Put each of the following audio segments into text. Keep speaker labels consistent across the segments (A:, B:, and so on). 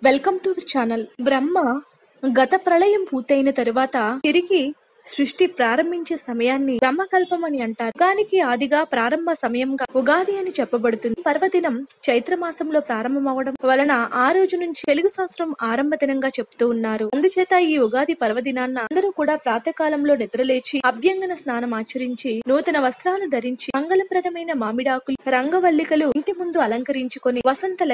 A: Welcome to our channel. Brahma గత ప్రళయం పూర్తయిన తరువాత తిరిగి సృష్టి ప్రారంభించే సమయాన్ని బ్రహ్మకల్పం అని అంటారు. యుగానికి ఆదిగా ప్రారంభ సమయంగా ఉగాది అని చెప్పబడుతుంది. పర్వదినం చైత్ర మాసంలో ప్రారంభమవడం వలన ఆ రోజు నుంచి తెలుగు సంవత్సరం ఆరంభ దినంగా చెప్తూ ఉన్నారు. అందుచేత ఈ ఉగాది పర్వదినాన్న అందరూ కూడా ప్రాతకాలంలో నిద్రలేచి అభ్యంగన స్నానం ఆచరించి నూతన వస్త్రాలు ధరించి మంగళప్రదమైన మామిడాకులు రంగవల్లికలు ఇంటి ముందు అలంకరించుకొని వసంత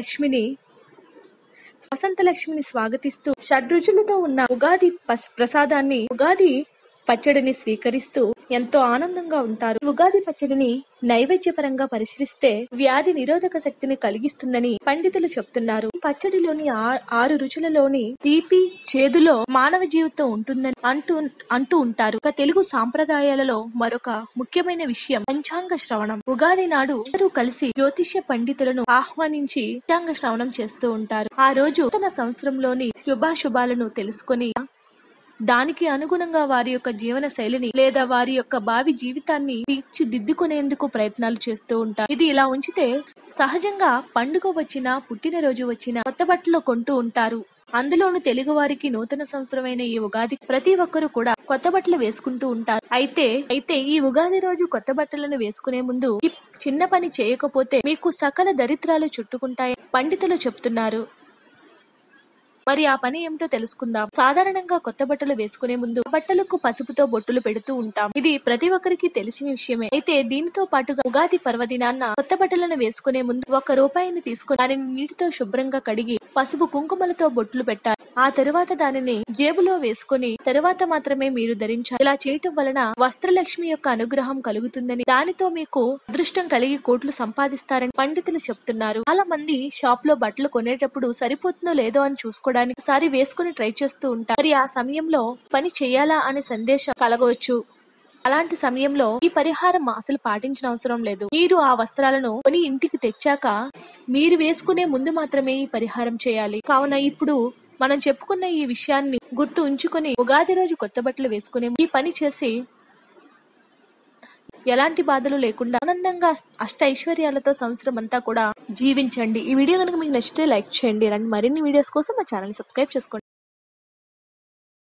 A: లక్ష్మిని స్వాగతిస్తూ షడ్రుచులతో ఉన్న ఉగాది ప్రసాదాన్ని ఉగాది పచ్చడిని స్వీకరిస్తూ ఎంతో ఆనందంగా ఉంటారు. ఉగాది పచ్చడిని నైవేద్యపరంగా పరిశీలిస్తే వ్యాధి నిరోధక శక్తిని కలిగిస్తుందని పండితులు చెప్తున్నారు. ఈ పచ్చడిలోని ఆరు రుచులలోని తీపి చేదులో మానవ జీవితం ఉంటుందని అంటూ ఉంటారు. తెలుగు సాంప్రదాయాలలో మరొక ముఖ్యమైన విషయం పంచాంగ శ్రవణం. ఉగాది నాడు అందరూ కలిసి జ్యోతిష్య పండితులను ఆహ్వానించి పంచాంగ శ్రవణం చేస్తూ ఉంటారు. ఆ రోజు నూతన సంవత్సరంలోని శుభాశుభాలను తెలుసుకొని దానికి అనుగుణంగా వారి యొక్క జీవన శైలిని లేదా వారి యొక్క భావి జీవితాన్ని తీర్చిదిద్దుకునేందుకు ప్రయత్నాలు చేస్తూ ఉంటారు. ఇది ఇలా ఉంచితే సహజంగా పండుగ వచ్చినా పుట్టినరోజు వచ్చినా కొత్త బట్టలు కొంటూ ఉంటారు. అందులోను తెలుగు వారికి నూతన సంవత్సరమైన ఈ ఉగాది ప్రతి ఒక్కరూ కూడా కొత్త బట్టలు వేసుకుంటూ ఉంటారు. అయితే ఈ ఉగాది రోజు కొత్త బట్టలను వేసుకునే ముందు ఈ చిన్న పని చేయకపోతే మీకు సకల దరిద్రాలు చుట్టుకుంటాయని పండితులు చెప్తున్నారు. మరి ఆ పని ఏమిటో తెలుసుకుందాం. సాధారణంగా కొత్త బట్టలు వేసుకునే ముందు బట్టలకు పసుపుతో బొట్టులు పెడుతూ ఉంటాం. ఇది ప్రతి ఒక్కరికి తెలిసిన విషయమే. అయితే దీనితో పాటుగా ఉగాది పర్వదినాన్న కొత్త బట్టలను వేసుకునే ముందు ₹1 తీసుకుని దానిని నీటితో శుభ్రంగా కడిగి పసుపు కుంకుమలతో బొట్టులు పెట్టాలి. ఆ తరువాత దానిని జేబులో వేసుకుని తరువాత మాత్రమే మీరు ధరించాలి. ఇలా చేయటం వలన వస్త్రలక్ష్మి యొక్క అనుగ్రహం కలుగుతుందని, దానితో మీకు అదృష్టం కలిగి కోట్లు సంపాదిస్తారని పండితులు చెప్తున్నారు. చాలా మంది షాప్ లో బట్టలు కొనేటప్పుడు సరిపోతుందో లేదో అని చూసుకోవడానికి ఒకసారి వేసుకుని ట్రై చేస్తూ ఉంటారు. మరి ఆ సమయంలో పని చేయాలా అనే సందేశం కలగవచ్చు. అలాంటి సమయంలో ఈ పరిహారం అసలు పాటించిన అవసరం లేదు. మీరు ఆ వస్త్రాలను కొని ఇంటికి తెచ్చాక మీరు వేసుకునే ముందు మాత్రమే ఈ పరిహారం చేయాలి. కావున ఇప్పుడు మనం చెప్పుకున్న ఈ విషయాన్ని గుర్తు ఉంచుకొని ఉగాది రోజు కొత్త బట్టలు వేసుకునే ఈ పని చేసి ఎలాంటి బాధలు లేకుండా ఆనందంగా అష్ట ఐశ్వర్యాలతో సంవత్సరం అంతా కూడా జీవించండి. ఈ వీడియో కనుక మీకు నచ్చితే లైక్ చేయండి. మరిన్ని వీడియోస్ కోసం మా ఛానల్ సబ్స్క్రైబ్ చేసుకోండి.